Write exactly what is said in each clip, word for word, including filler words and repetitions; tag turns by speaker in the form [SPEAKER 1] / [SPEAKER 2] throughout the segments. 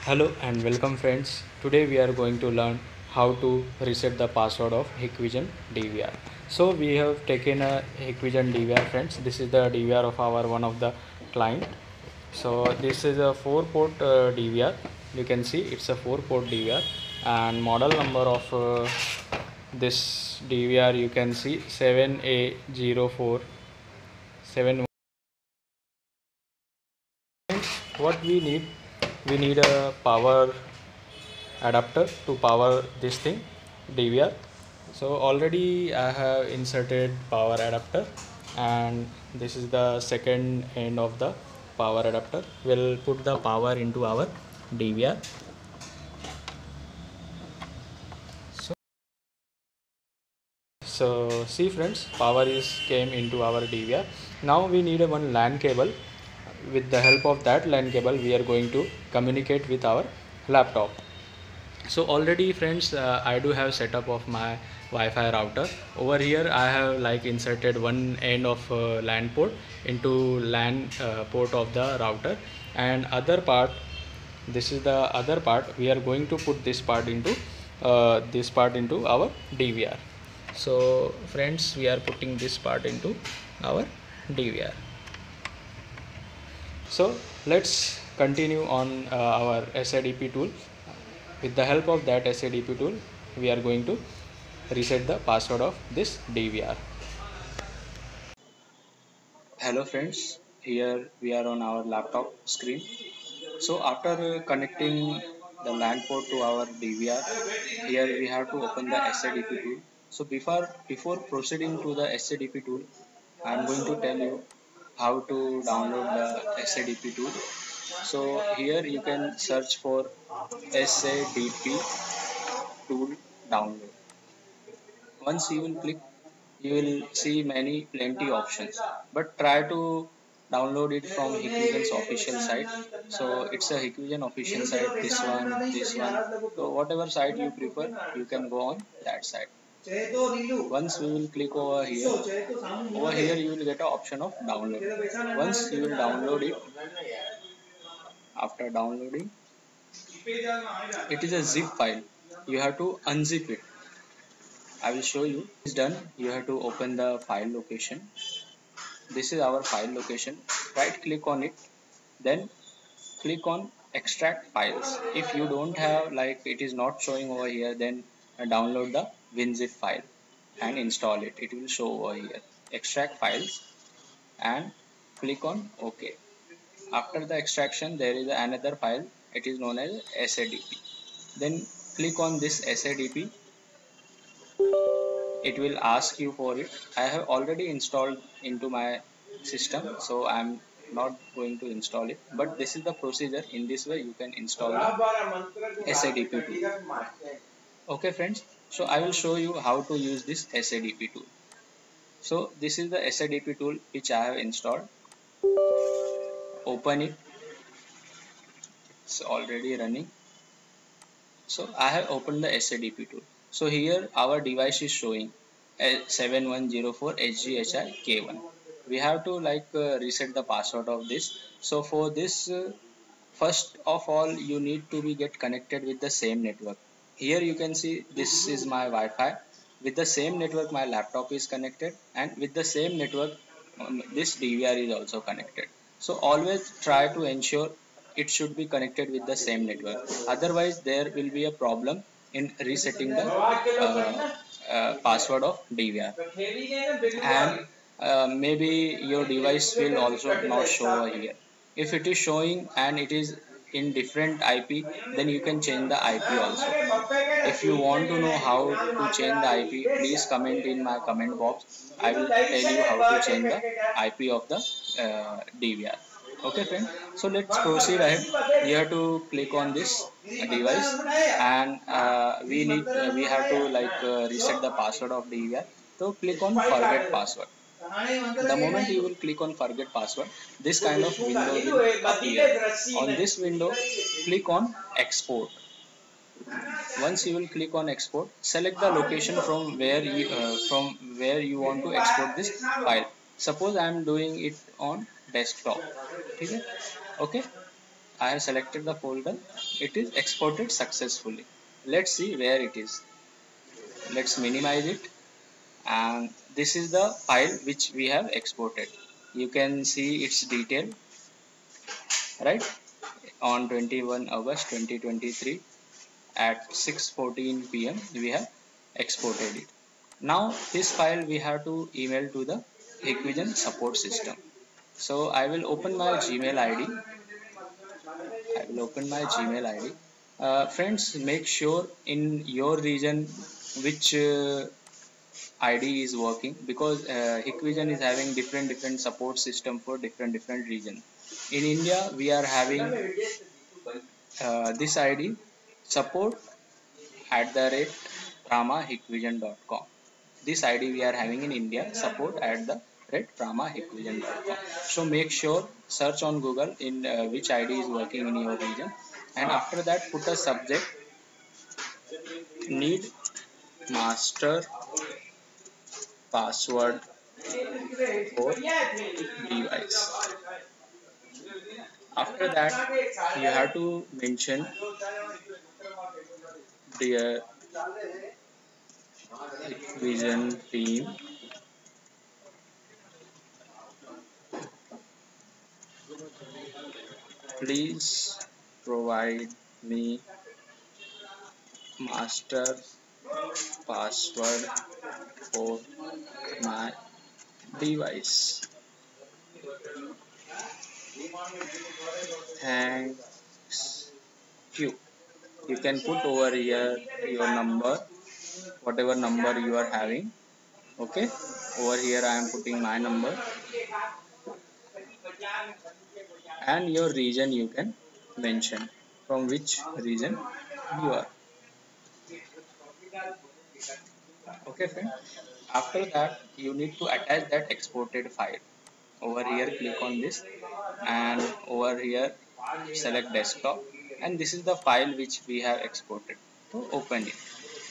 [SPEAKER 1] Hello and welcome friends. Today we are going to learn how to reset the password of Hikvision D V R. So we have taken a Hikvision D V R friends. This is the D V R of our one of the client. So this is a four port uh, D V R. You can see it's a four port D V R and model number of uh, this D V R you can see seven A zero four seven. What we need, we need a power adapter to power this thing D V R. So already I have inserted power adapter and this is the second end of the power adapter. We'll put the power into our D V R. So, so see friends, power is came into our D V R. Now we need a one LAN cable. With the help of that LAN cable we are going to communicate with our laptop. So already friends, uh, I do have setup of my Wi-Fi router. Over here I have like inserted one end of uh, LAN port into LAN uh, port of the router, and other part, this is the other part, we are going to put this part into uh, this part into our D V R. So friends, we are putting this part into our D V R. So let's continue on uh, our S A D P tool. With the help of that S A D P tool, we are going to reset the password of this D V R. Hello friends, here we are on our laptop screen. So after uh, connecting the LAN port to our D V R, here we have to open the S A D P tool. So before before proceeding to the S A D P tool, I am going to tell you how to download the S A D P tool. So here you can search for S A D P tool download. Once you will click, you will see many plenty options, but try to download it from Hikvision's official site. So it's a Hikvision official site, this one, this one. So whatever site you prefer, you can go on that site. Once we will click over here, over here you will get an option of download. Once you will download it, after downloading, it is a zip file. You have to unzip it. I will show you. It's done. You have to open the file location. This is our file location. Right click on it, then click on extract files. If you don't have, like it is not showing over here, then uh, download the WinZip file and install it. It will show over here. Extract files and click on OK. After the extraction, there is another file. It is known as S A D P. Then click on this S A D P. It will ask you for it. I have already installed into my system, so I'm not going to install it, but this is the procedure. In this way you can install the S A D P tool. Okay friends, so I will show you how to use this S A D P tool. So this is the S A D P tool which I have installed. Open it. It's already running. So I have opened the S A D P tool. So here our device is showing seven one zero four H G H I K one. We have to like uh, reset the password of this. So for this, uh, first of all, you need to be get connected with the same network. Here you can see this is my Wi-Fi. With the same network my laptop is connected, and with the same network um, this D V R is also connected. So always try to ensure it should be connected with the same network. Otherwise there will be a problem in resetting the uh, uh, password of D V R, and uh, maybe your device will also not show over here. If it is showing and it is in different I P, then you can change the I P also. If you want to know how to change the I P, please comment in my comment box. I will tell you how to change the I P of the uh, D V R. Okay friend, so let's proceed ahead. You have to click on this device, and uh, we need uh, we have to like uh, reset the password of D V R. So click on forget password. The moment you will click on forget password, this kind of window will appear. On this window, click on export. Once you will click on export, select the location from where you uh, from where you want to export this file. Suppose I am doing it on desktop. Okay. I have selected the folder. It is exported successfully. Let's see where it is. Let's minimize it, and this is the file which we have exported. You can see its detail, right? On twenty-first August twenty twenty-three at six fourteen p m we have exported it. Now this file we have to email to the Hikvision support system. So I will open my Gmail I D. I will open my Gmail I D. Uh, friends, make sure in your region which uh, I D is working, because uh, Hikvision is having different different support system for different different region. In India, we are having uh, this I D, support at the rate prama hikvision dot com. This I D we are having in India, support at the rate prama hikvision dot com. So make sure search on Google in uh, which I D is working in your region, and after that put a subject need master password for device. After that you have to mention dear Hikvision team, please provide me master password for my device. Thanks you. You can put over here your number, whatever number you are having. Okay, over here I am putting my number, and your region you can mention, from which region you are. Okay friend, after that you need to attach that exported file. Over here click on this, and over here select desktop, and this is the file which we have exported. So open it.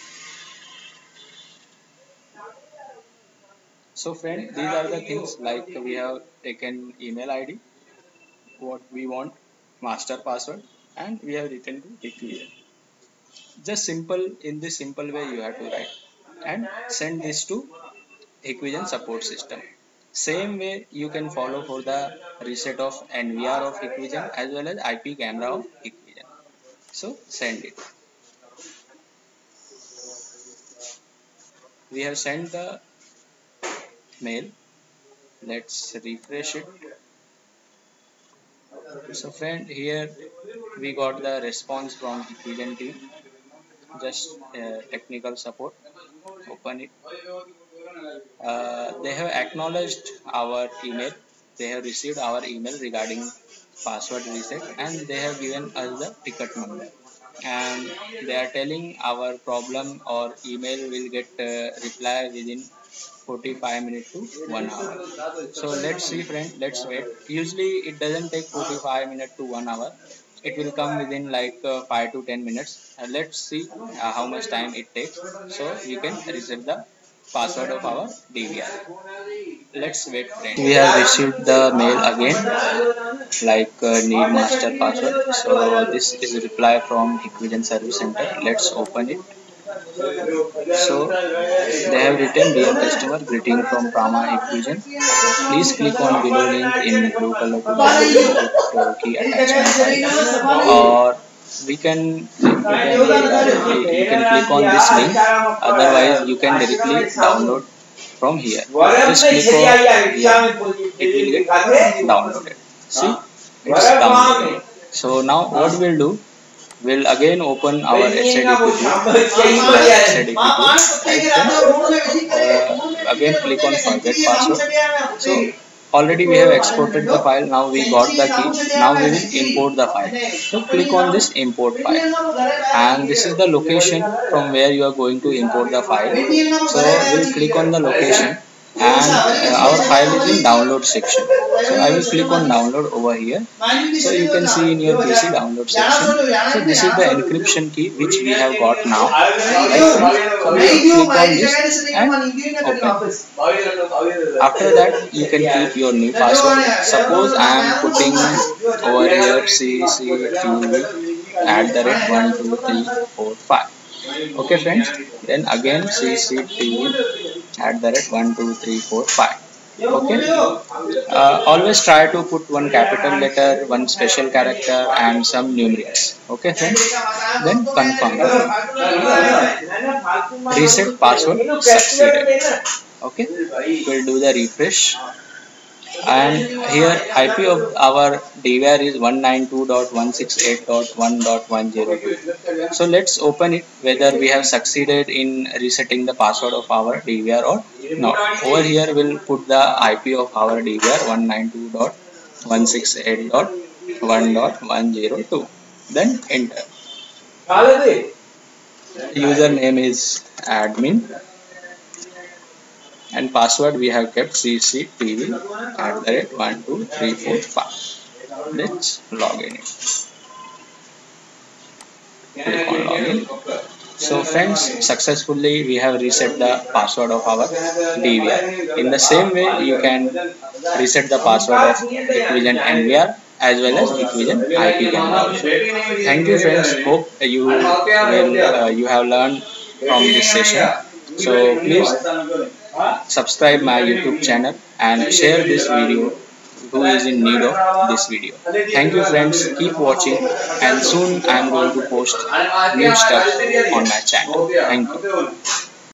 [SPEAKER 1] So friend, these are the things, like we have taken email I D, what we want, master password, and we have written to Hikvision. Just simple, in this simple way you have to write and send this to Hikvision support system. Same way you can follow for the reset of N V R of Hikvision as well as I P camera of Hikvision. So send it. We have sent the mail. Let's refresh it. So friend, here we got the response from Hikvision team. Just uh, technical support. Open it. Uh, they have acknowledged our email. They have received our email regarding password reset, and they have given us the ticket number, and they are telling our problem or email will get uh, reply within forty-five minutes to one hour. So let's see friend, let's wait. Usually it doesn't take forty-five minutes to one hour. It will come within like uh, five to ten minutes. Uh, let's see uh, how much time it takes, so we can reset the password of our D V R. Let's wait friend. We have received the mail again, like uh, need master password. So this is a reply from Hikvision Service Center. Let's open it. So they have written, dear customer, greeting from Prama Hikvision. Please click on below link in blue color to download input key attachment file, or we can, you can directly, you can click on this link. Otherwise you can directly download from here. Just click on here, it will get downloaded. See, it's downloaded. So now what we'll do, we'll again open our S A D P two, uh, again click on forget password. So already we have exported the file. Now we got the key. Now we will import the file. So click on this import file, and this is the location from where you are going to import the file. So we'll click on the location. and uh, our file is in download section. So I will click on download over here. So you can see in your P C download section. So this is the encryption key which we have got now. Right, friends? So we will click on this and open. After that you can keep your new password. Suppose I am putting over here C C T V at the rate one two three four five. Okay friends, then again C C T V at the rate one two three four five. Okay, uh, always try to put one capital letter, one special character and some numerics. Okay friends, then confirm. Reset password succeeded. Okay, we'll do the refresh. And here I P of our D V R is one ninety-two dot one sixty-eight dot one dot one oh two. So let's open it whether we have succeeded in resetting the password of our D V R or not. Over here we'll put the I P of our D V R one ninety-two dot one sixty-eight dot one dot one oh two. Then enter. Username is admin. And password we have kept C C T V at the rate one two three four five. Let's log in. Click on login. So friends, successfully we have reset the password of our D V R. In the same way you can reset the password of Hikvision N V R as well as Hikvision I P camera also. Thank you friends. Hope you will uh, you have learned from this session. So please subscribe my YouTube channel and share this video who is in need of this video. Thank you friends, keep watching and soon I am going to post new stuff on my channel. Thank you.